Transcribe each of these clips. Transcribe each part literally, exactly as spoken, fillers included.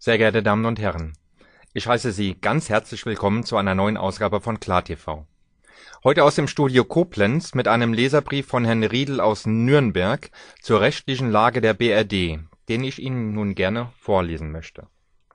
Sehr geehrte Damen und Herren, ich heiße Sie ganz herzlich willkommen zu einer neuen Ausgabe von KlarTV. Heute aus dem Studio Koblenz mit einem Leserbrief von Herrn Riedel aus Nürnberg zur rechtlichen Lage der B R D, den ich Ihnen nun gerne vorlesen möchte.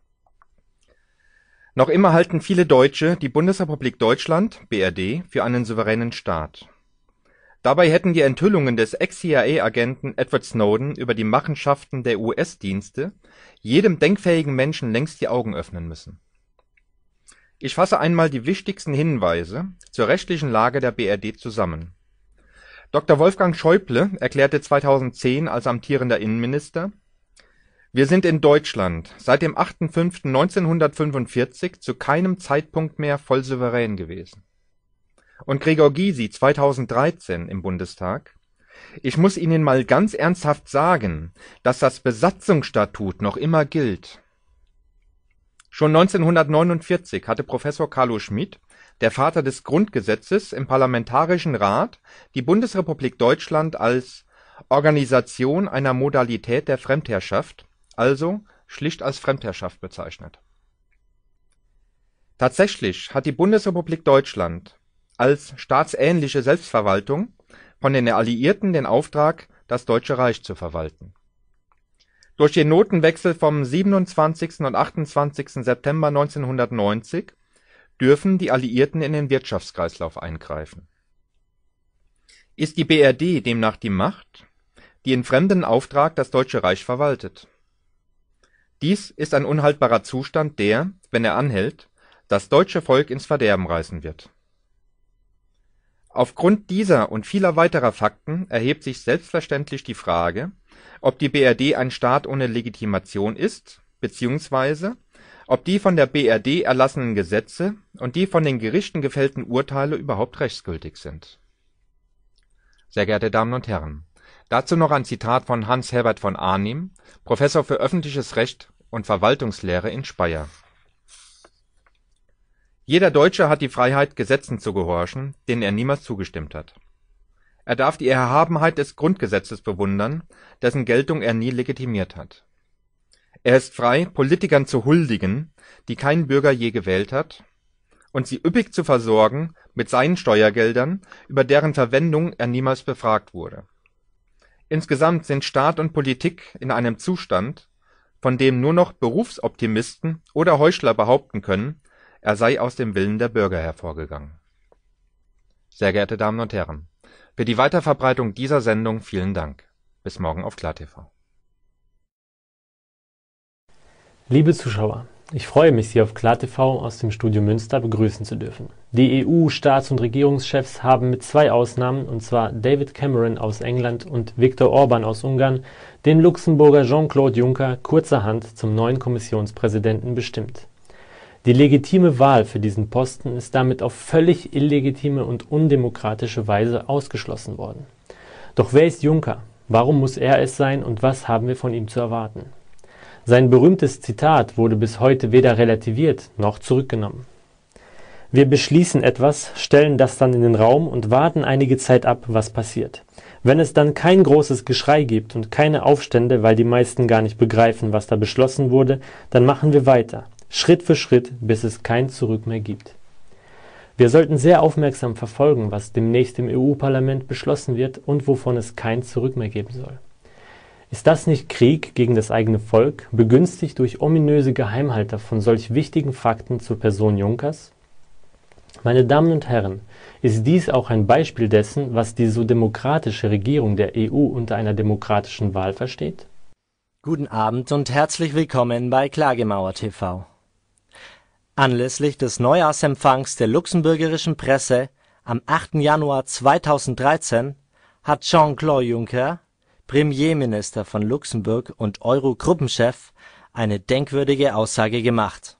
Noch immer halten viele Deutsche die Bundesrepublik Deutschland, B R D, für einen souveränen Staat. Dabei hätten die Enthüllungen des Ex-C I A-Agenten Edward Snowden über die Machenschaften der U S-Dienste jedem denkfähigen Menschen längst die Augen öffnen müssen. Ich fasse einmal die wichtigsten Hinweise zur rechtlichen Lage der B R D zusammen. Doktor Wolfgang Schäuble erklärte zweitausendzehn als amtierender Innenminister: Wir sind in Deutschland seit dem achter fünfter neunzehnhundertfünfundvierzig zu keinem Zeitpunkt mehr voll souverän gewesen. Und Gregor Gysi zweitausenddreizehn im Bundestag: Ich muss Ihnen mal ganz ernsthaft sagen, dass das Besatzungsstatut noch immer gilt. Schon neunzehnhundertneunundvierzig hatte Professor Carlo Schmid, der Vater des Grundgesetzes, im Parlamentarischen Rat die Bundesrepublik Deutschland als Organisation einer Modalität der Fremdherrschaft, also schlicht als Fremdherrschaft, bezeichnet. Tatsächlich hat die Bundesrepublik Deutschland als staatsähnliche Selbstverwaltung von den Alliierten den Auftrag, das Deutsche Reich zu verwalten. Durch den Notenwechsel vom siebenundzwanzigsten und achtundzwanzigsten September neunzehnhundertneunzig dürfen die Alliierten in den Wirtschaftskreislauf eingreifen. Ist die B R D demnach die Macht, die in fremdem Auftrag das Deutsche Reich verwaltet? Dies ist ein unhaltbarer Zustand, der, wenn er anhält, das deutsche Volk ins Verderben reißen wird. Aufgrund dieser und vieler weiterer Fakten erhebt sich selbstverständlich die Frage, ob die B R D ein Staat ohne Legitimation ist, beziehungsweise ob die von der B R D erlassenen Gesetze und die von den Gerichten gefällten Urteile überhaupt rechtsgültig sind. Sehr geehrte Damen und Herren, dazu noch ein Zitat von Hans-Herbert von Arnim, Professor für öffentliches Recht und Verwaltungslehre in Speyer. Jeder Deutsche hat die Freiheit, Gesetzen zu gehorchen, denen er niemals zugestimmt hat. Er darf die Erhabenheit des Grundgesetzes bewundern, dessen Geltung er nie legitimiert hat. Er ist frei, Politikern zu huldigen, die kein Bürger je gewählt hat, und sie üppig zu versorgen mit seinen Steuergeldern, über deren Verwendung er niemals befragt wurde. Insgesamt sind Staat und Politik in einem Zustand, von dem nur noch Berufsoptimisten oder Heuchler behaupten können, er sei aus dem Willen der Bürger hervorgegangen. Sehr geehrte Damen und Herren, für die Weiterverbreitung dieser Sendung vielen Dank. Bis morgen auf KlarTV. Liebe Zuschauer, ich freue mich, Sie auf KlarTV aus dem Studio Münster begrüßen zu dürfen. Die E U-Staats- und Regierungschefs haben mit zwei Ausnahmen, und zwar David Cameron aus England und Viktor Orban aus Ungarn, den Luxemburger Jean-Claude Juncker kurzerhand zum neuen Kommissionspräsidenten bestimmt. Die legitime Wahl für diesen Posten ist damit auf völlig illegitime und undemokratische Weise ausgeschlossen worden. Doch wer ist Juncker? Warum muss er es sein und was haben wir von ihm zu erwarten? Sein berühmtes Zitat wurde bis heute weder relativiert noch zurückgenommen. Wir beschließen etwas, stellen das dann in den Raum und warten einige Zeit ab, was passiert. Wenn es dann kein großes Geschrei gibt und keine Aufstände, weil die meisten gar nicht begreifen, was da beschlossen wurde, dann machen wir weiter. Schritt für Schritt, bis es kein Zurück mehr gibt. Wir sollten sehr aufmerksam verfolgen, was demnächst im E U-Parlament beschlossen wird und wovon es kein Zurück mehr geben soll. Ist das nicht Krieg gegen das eigene Volk, begünstigt durch ominöse Geheimhalter von solch wichtigen Fakten zur Person Junckers? Meine Damen und Herren, ist dies auch ein Beispiel dessen, was die so demokratische Regierung der E U unter einer demokratischen Wahl versteht? Guten Abend und herzlich willkommen bei Klagemauer T V. Anlässlich des Neujahrsempfangs der luxemburgischen Presse am achter Januar zweitausenddreizehn hat Jean-Claude Juncker, Premierminister von Luxemburg und Eurogruppenchef, eine denkwürdige Aussage gemacht.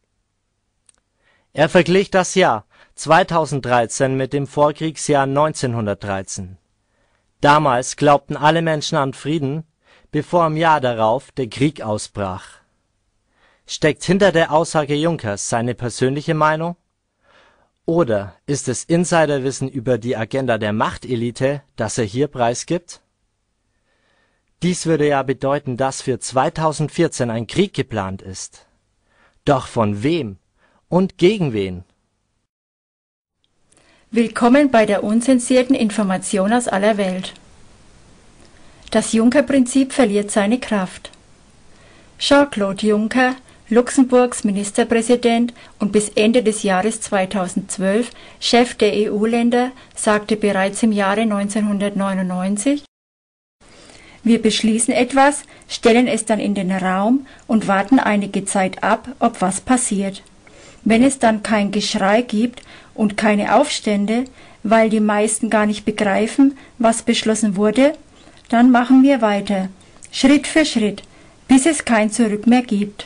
Er verglich das Jahr zweitausenddreizehn mit dem Vorkriegsjahr neunzehnhundertdreizehn. Damals glaubten alle Menschen an Frieden, bevor im Jahr darauf der Krieg ausbrach. Steckt hinter der Aussage Junckers seine persönliche Meinung? Oder ist es Insiderwissen über die Agenda der Machtelite, das er hier preisgibt? Dies würde ja bedeuten, dass für zweitausendvierzehn ein Krieg geplant ist. Doch von wem und gegen wen? Willkommen bei der unzensierten Information aus aller Welt. Das Juncker-Prinzip verliert seine Kraft. Jean-Claude Juncker, Luxemburgs Ministerpräsident und bis Ende des Jahres zweitausendzwölf Chef der E U-Länder, sagte bereits im Jahre neunzehnhundertneunundneunzig: Wir beschließen etwas, stellen es dann in den Raum und warten einige Zeit ab, ob was passiert. Wenn es dann kein Geschrei gibt und keine Aufstände, weil die meisten gar nicht begreifen, was beschlossen wurde, dann machen wir weiter, Schritt für Schritt, bis es kein Zurück mehr gibt.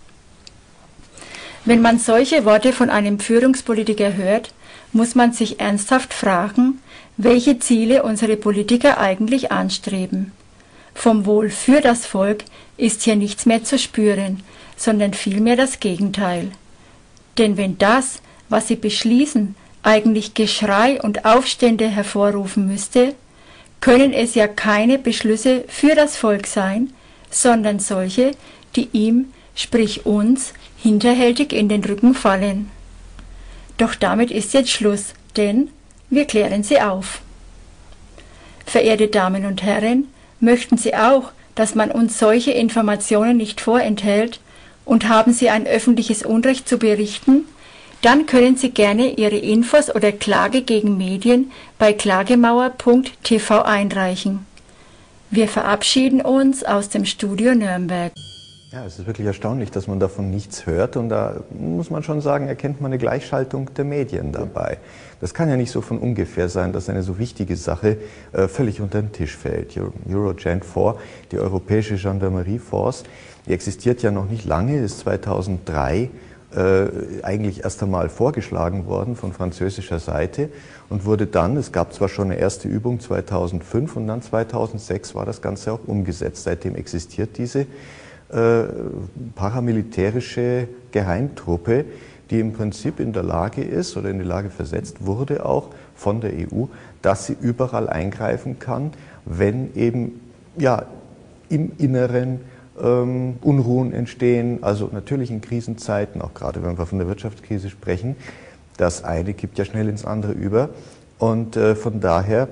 Wenn man solche Worte von einem Führungspolitiker hört, muss man sich ernsthaft fragen, welche Ziele unsere Politiker eigentlich anstreben. Vom Wohl für das Volk ist hier nichts mehr zu spüren, sondern vielmehr das Gegenteil. Denn wenn das, was sie beschließen, eigentlich Geschrei und Aufstände hervorrufen müsste, können es ja keine Beschlüsse für das Volk sein, sondern solche, die ihm, sprich uns, hinterhältig in den Rücken fallen. Doch damit ist jetzt Schluss, denn wir klären sie auf. Verehrte Damen und Herren, möchten Sie auch, dass man uns solche Informationen nicht vorenthält und haben Sie ein öffentliches Unrecht zu berichten? Dann können Sie gerne Ihre Infos oder Klage gegen Medien bei klagemauer punkt t v einreichen. Wir verabschieden uns aus dem Studio Nürnberg. Ja, es ist wirklich erstaunlich, dass man davon nichts hört, und da muss man schon sagen, erkennt man eine Gleichschaltung der Medien dabei. Das kann ja nicht so von ungefähr sein, dass eine so wichtige Sache äh, völlig unter den Tisch fällt. Eurogent vier, die Europäische Gendarmerieforce, die existiert ja noch nicht lange, ist zweitausenddrei äh, eigentlich erst einmal vorgeschlagen worden von französischer Seite und wurde dann, es gab zwar schon eine erste Übung zweitausendfünf und dann zweitausendsechs war das Ganze auch umgesetzt. Seitdem existiert diese Äh, paramilitärische Geheimtruppe, die im Prinzip in der Lage ist oder in die Lage versetzt wurde auch von der E U, dass sie überall eingreifen kann, wenn eben ja, im Inneren ähm, Unruhen entstehen, also natürlich in Krisenzeiten, auch gerade wenn wir von der Wirtschaftskrise sprechen, das eine kippt ja schnell ins andere über, und äh, von daher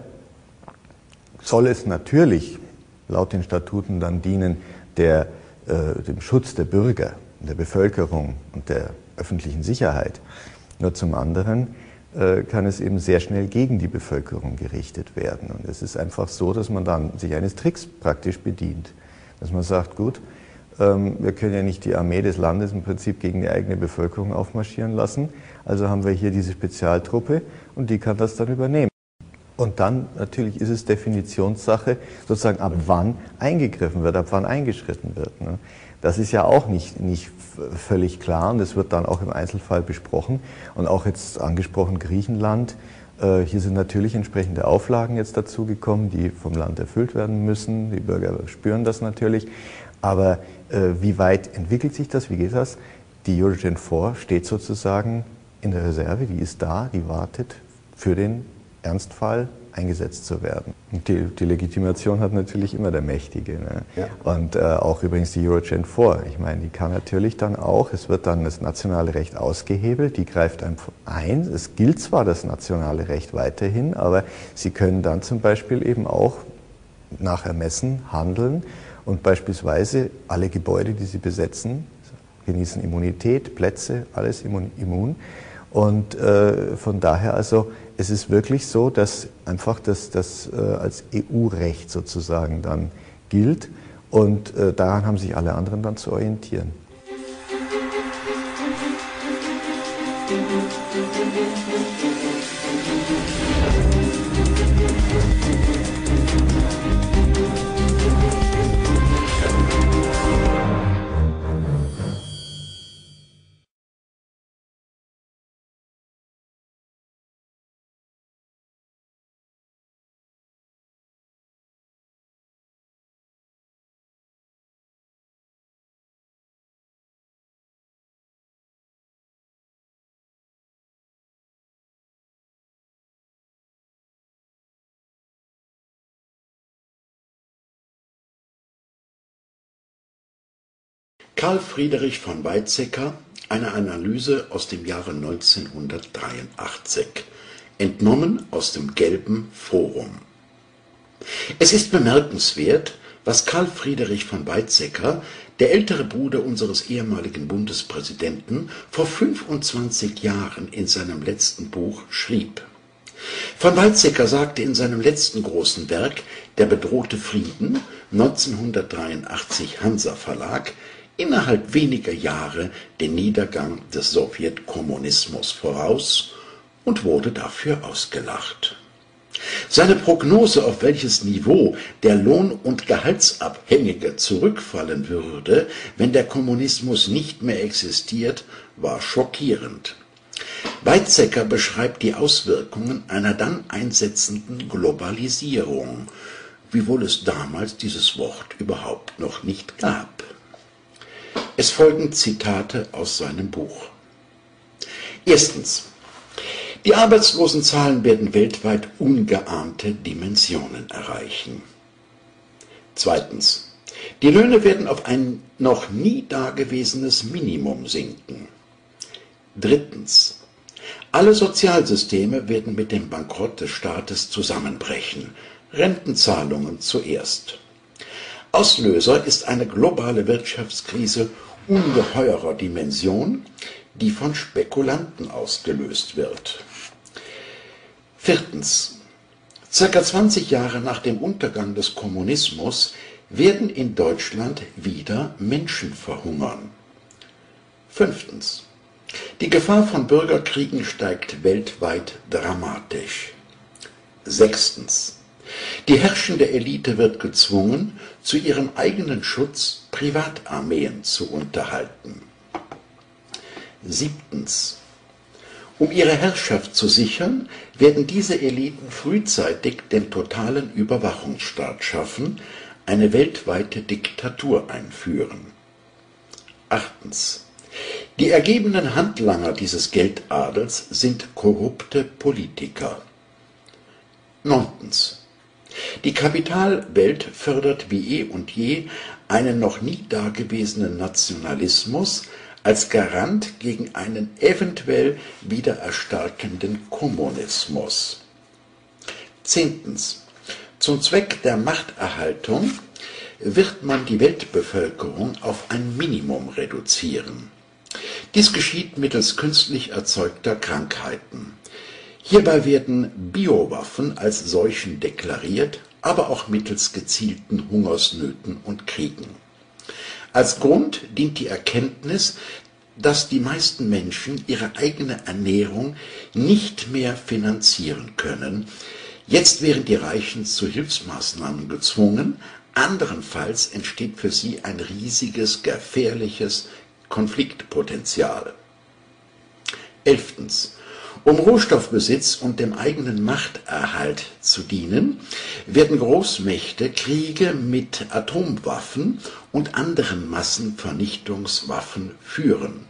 soll es natürlich laut den Statuten dann dienen, der dem Schutz der Bürger, der Bevölkerung und der öffentlichen Sicherheit. Nur zum anderen äh, kann es eben sehr schnell gegen die Bevölkerung gerichtet werden. Und es ist einfach so, dass man dann sich eines Tricks praktisch bedient. Dass man sagt, gut, ähm, wir können ja nicht die Armee des Landes im Prinzip gegen die eigene Bevölkerung aufmarschieren lassen. Also haben wir hier diese Spezialtruppe und die kann das dann übernehmen. Und dann natürlich ist es Definitionssache, sozusagen ab wann eingegriffen wird, ab wann eingeschritten wird. Ne? Das ist ja auch nicht, nicht völlig klar, und das wird dann auch im Einzelfall besprochen. Und auch jetzt angesprochen Griechenland, äh, hier sind natürlich entsprechende Auflagen jetzt dazugekommen, die vom Land erfüllt werden müssen. Die Bürger spüren das natürlich. Aber äh, wie weit entwickelt sich das, wie geht das? Die Eurogent vier steht sozusagen in der Reserve, die ist da, die wartet für den Ernstfall eingesetzt zu werden. Und die, die Legitimation hat natürlich immer der Mächtige. Ne? Ja. Und äh, auch übrigens die Eurogent vier. Ich meine, die kann natürlich dann auch, es wird dann das nationale Recht ausgehebelt, die greift einfach ein. Es gilt zwar das nationale Recht weiterhin, aber sie können dann zum Beispiel eben auch nach Ermessen handeln und beispielsweise alle Gebäude, die sie besetzen, genießen Immunität, Plätze, alles immun. Und äh, von daher also, es ist wirklich so, dass einfach das, das äh, als E U-Recht sozusagen dann gilt, und äh, daran haben sich alle anderen dann zu orientieren. Karl Friedrich von Weizsäcker, eine Analyse aus dem Jahre neunzehnhundertdreiundachtzig, entnommen aus dem Gelben Forum. Es ist bemerkenswert, was Karl Friedrich von Weizsäcker, der ältere Bruder unseres ehemaligen Bundespräsidenten, vor fünfundzwanzig Jahren in seinem letzten Buch schrieb. Von Weizsäcker sagte in seinem letzten großen Werk »Der bedrohte Frieden«, neunzehnhundertdreiundachtzig Hansa Verlag, innerhalb weniger Jahre den Niedergang des Sowjetkommunismus voraus und wurde dafür ausgelacht. Seine Prognose, auf welches Niveau der Lohn- und Gehaltsabhängige zurückfallen würde, wenn der Kommunismus nicht mehr existiert, war schockierend. Weizsäcker beschreibt die Auswirkungen einer dann einsetzenden Globalisierung, wiewohl es damals dieses Wort überhaupt noch nicht gab. Es folgen Zitate aus seinem Buch. Erstens. Die Arbeitslosenzahlen werden weltweit ungeahnte Dimensionen erreichen. Zweitens. Die Löhne werden auf ein noch nie dagewesenes Minimum sinken. Drittens. Alle Sozialsysteme werden mit dem Bankrott des Staates zusammenbrechen, Rentenzahlungen zuerst. Auslöser ist eine globale Wirtschaftskrise ungeheurer Dimension, die von Spekulanten ausgelöst wird. Viertens. Circa zwanzig Jahre nach dem Untergang des Kommunismus werden in Deutschland wieder Menschen verhungern. Fünftens. Die Gefahr von Bürgerkriegen steigt weltweit dramatisch. Sechstens. Die herrschende Elite wird gezwungen, zu ihrem eigenen Schutz Privatarmeen zu unterhalten. Siebtens. Um ihre Herrschaft zu sichern, werden diese Eliten frühzeitig den totalen Überwachungsstaat schaffen, eine weltweite Diktatur einführen. Achtens. Die ergebenen Handlanger dieses Geldadels sind korrupte Politiker. Neuntens. Die Kapitalwelt fördert wie eh und je einen noch nie dagewesenen Nationalismus als Garant gegen einen eventuell wieder erstarkenden Kommunismus. Zehntens. Zum Zweck der Machterhaltung wird man die Weltbevölkerung auf ein Minimum reduzieren. Dies geschieht mittels künstlich erzeugter Krankheiten. Hierbei werden Biowaffen als Seuchen deklariert, aber auch mittels gezielten Hungersnöten und Kriegen. Als Grund dient die Erkenntnis, dass die meisten Menschen ihre eigene Ernährung nicht mehr finanzieren können. Jetzt wären die Reichen zu Hilfsmaßnahmen gezwungen, anderenfalls entsteht für sie ein riesiges, gefährliches Konfliktpotenzial. Elftens. Um Rohstoffbesitz und dem eigenen Machterhalt zu dienen, werden Großmächte Kriege mit Atomwaffen und anderen Massenvernichtungswaffen führen.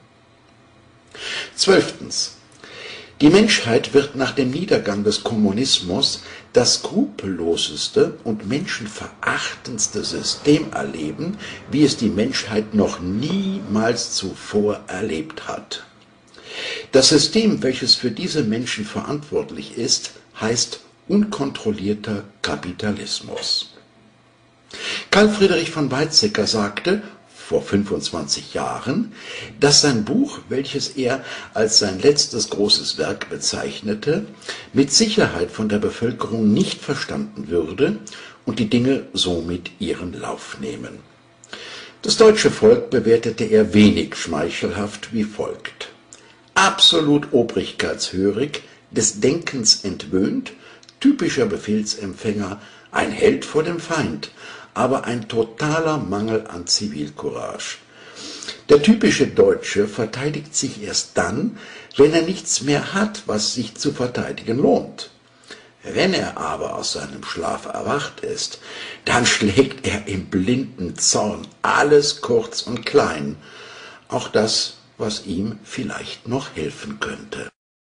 Zwölftens. Die Menschheit wird nach dem Niedergang des Kommunismus das skrupelloseste und menschenverachtendste System erleben, wie es die Menschheit noch niemals zuvor erlebt hat. Das System, welches für diese Menschen verantwortlich ist, heißt unkontrollierter Kapitalismus. Karl Friedrich von Weizsäcker sagte vor fünfundzwanzig Jahren, dass sein Buch, welches er als sein letztes großes Werk bezeichnete, mit Sicherheit von der Bevölkerung nicht verstanden würde und die Dinge somit ihren Lauf nehmen. Das deutsche Volk bewertete er wenig schmeichelhaft wie folgt: absolut obrigkeitshörig, des Denkens entwöhnt, typischer Befehlsempfänger, ein Held vor dem Feind, aber ein totaler Mangel an Zivilcourage. Der typische Deutsche verteidigt sich erst dann, wenn er nichts mehr hat, was sich zu verteidigen lohnt. Wenn er aber aus seinem Schlaf erwacht ist, dann schlägt er im blinden Zorn alles kurz und klein, auch das, was ihm vielleicht noch helfen könnte.